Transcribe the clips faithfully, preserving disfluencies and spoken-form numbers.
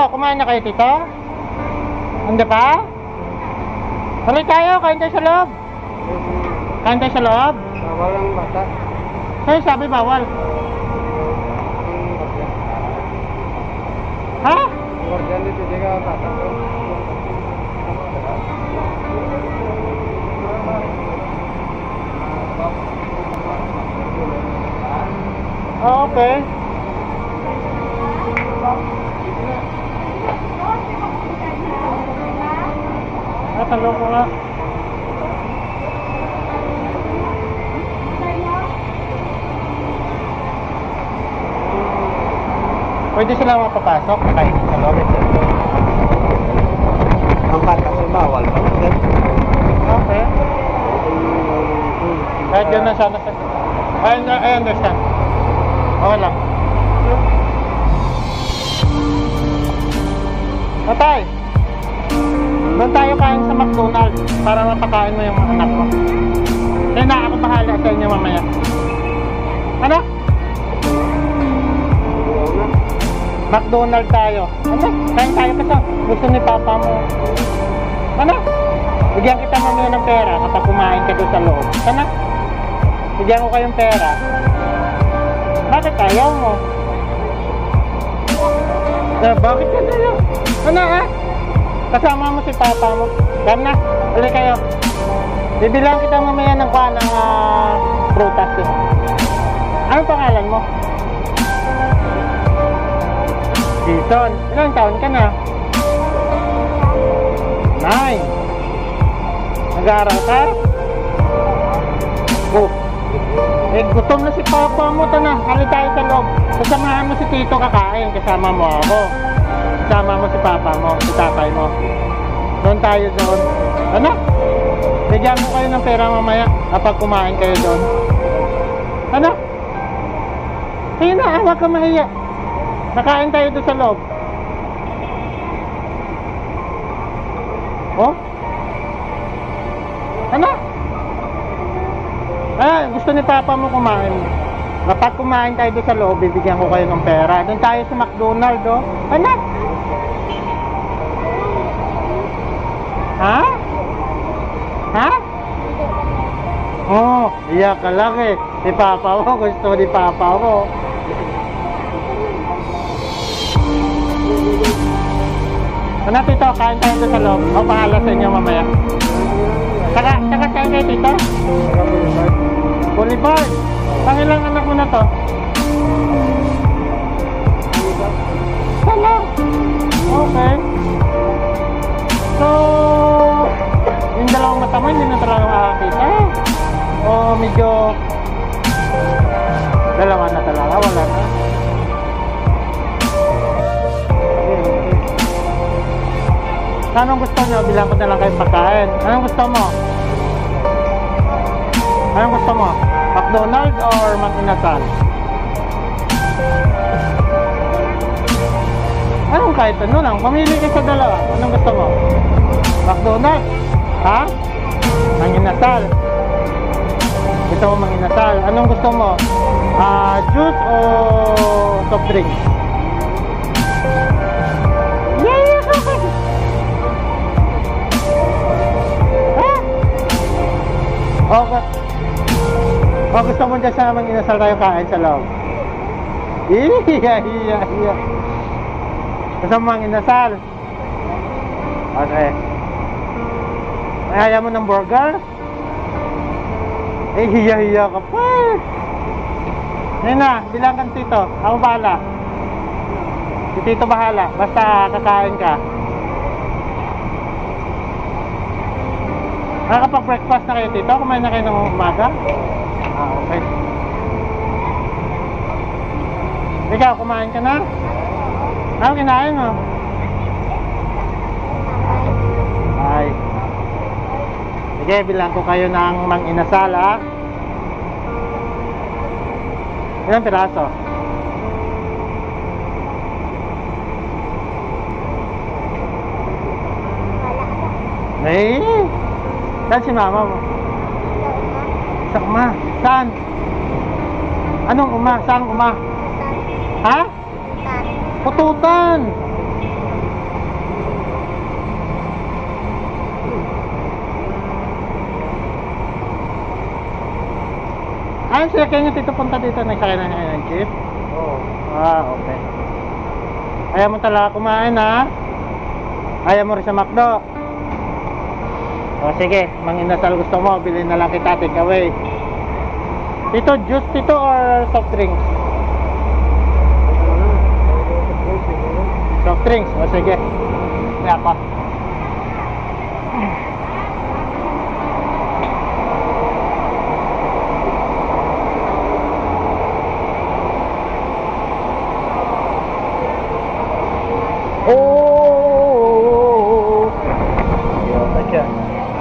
kumain na kayo, tito? Hindi pa? Hali tayo, kain tayo sa loob. Kain tayo sa loob? Bawal ang bata. Sa'yo sabi bawal. Ha? Guardian dito, di ka bata. Oh, okay. Ah, talong ko nga. Pwede sila mapapasok, nakain sa loob. Ang bata kasi bawal. Okay. Kahit yun na sana sa... I, I understand. Okay lang. Tatay, doon tayo kain sa McDonald's para mapakain mo yung mga anak mo. Kaya na ako bahala sa inyo mamaya. Ano? McDonald's tayo. Ano? Kain tayo kasi. Gusto ni Papa mo. Ano? Bigyan kita mamaya ng pera kapag kumain ka doon sa loob. Ano? Bigyan ko kayong pera. Bakit ayaw mo? Eh, bakit ka nila? Ano ha? Kasama mo si Papa mo. Dam na. Ulit kayo. Bibilang kita mamaya ng kuha ng uh, prutas eh. Anong pangalan mo? Jason. Ilang taon ka na? Nine. Nag-aaral ka? Oh. Eh, gutom na si Papa mo. Ito na, hali tayo sa loob. Kasamahan mo si Tito kakain. Kasama mo ako. Kasama mo si Papa mo, si tatay mo. Doon tayo doon. Ano? Bigyan mo kayo ng pera mamaya kapag kumain kayo doon. Ano? Sige na, huwag ka mahiya. Nakain tayo doon sa loob. Oh? Ano? Ah, gusto ni Papa mo kumain. Kapag kumain tayo doon sa loob, bibigyan ko kayo ng pera. Doon tayo sa McDonald's, oh. Ano? Ha? Ha? Oh, iyak ka lang eh. Si Papa mo, gusto ni Papa mo. Ano, Tito? Kain tayo doon sa loob. O, bahala sa inyo mamaya. Saka, saka tayo kayo, Tito? Boulevard. Pangilang anak mo na to? Salang. Okay. So, yung dalawang mata mo, hindi na talaga makakita. O medyo dalawa na talaga, wala na. Okay, okay. Anong gusto nyo? Bilang ko na lang kayo pagkain. Anong gusto mo? Anong gusto mo? McDonald's or Mang-Inasal? Anong kahit ano lang? Pamili ka sa dalawa. Anong gusto mo? McDonald's? Ha? Mang-Inasal? Gusto mo Mang-Inasal? Anong gusto mo? Uh, juice o soft drinks? Yeah! Ha? Okay. O gusto mo dyan sa Mang-Inasal tayo kain sa loob? Iya, iya, iya. Gusto mo Mang-Inasal? Okay. Ayaw mo ng burger? Eh, hiya-hiya ka pa. Ngayon na, bilang kang Tito. Ako bahala. Si Tito bahala. Basta kakain ka. Nakakapag-breakfast na kayo, Tito? Kumain na kayo ng umaga? Ah, okay. Ikaw, kumain ka na? Ano kinain mo? Ay. Sige, bilang ko kayo ng Mang-Inasal, ha? Ilang piraso? Eh, saan si mama mo? Sa uma? Saan? Anong uma? Saan uma? Ha? Pututan. Ah, sila kayo yung tito punta dito. Nagsakay na kayo ng jeep? Oo. Ah, okay. Ayaw mo talaga kumain, ha? Ayaw mo rin sa McDo? O sige, manginasal gusto mo, bilhin na lang kita, take away. Tito, juice tito or soft drinks? Soft drinks, o sige. Kaya pa. Oh, thank you.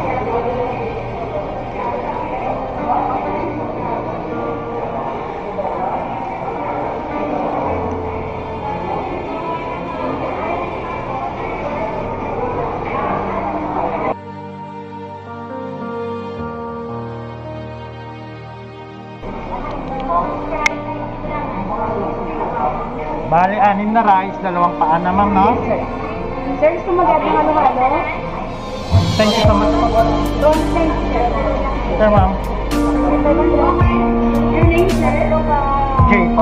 Bali, anim na rice, dalawang paan na ma'am, no? Sir, gusto mo gagawin halo-halo? Thank you so much. Don't thank you, sir. Sir, ma'am. Your name, sir? Jay po.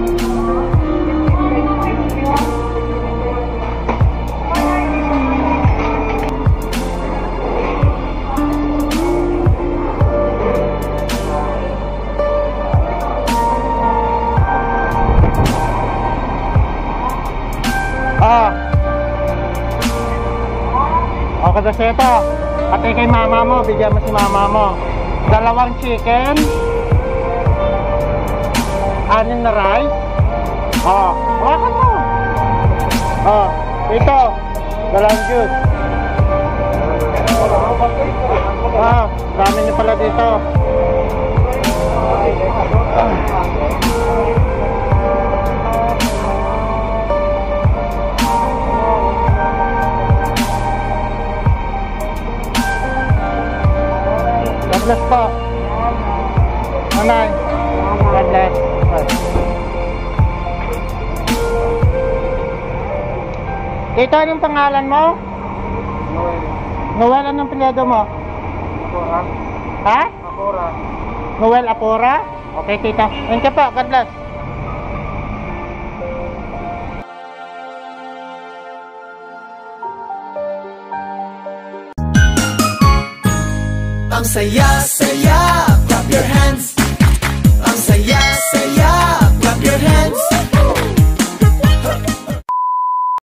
Ah. O kada seto. Pati kay mama mo, bigyan mo si mama mo. Dalawang chicken. Anin na rice. Oh, hawakan mo. Oh, ito. Dalawang juice. Ah, dami niyo pala dito. Ah. God bless po. Nanay. God bless. Tito, anong pangalan mo? Noel. Noel, anong pinado mo? Apora. Ha? Apora. Noel Apora? Okay, tito. Thank you po. God bless. Ang saya-saya, clap your hands.